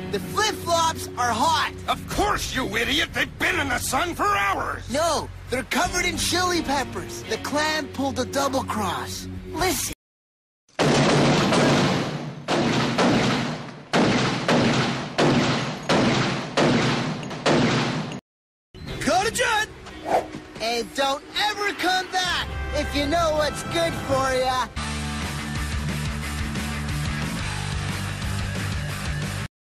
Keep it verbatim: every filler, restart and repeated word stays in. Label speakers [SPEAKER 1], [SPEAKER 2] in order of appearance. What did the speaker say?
[SPEAKER 1] The flip-flops are hot.
[SPEAKER 2] Of course, you idiot! They've been in the sun for hours!
[SPEAKER 1] No, they're covered in chili peppers. The Clam pulled a double cross. Listen. Go to Judd! And don't ever come back if you know what's good for ya.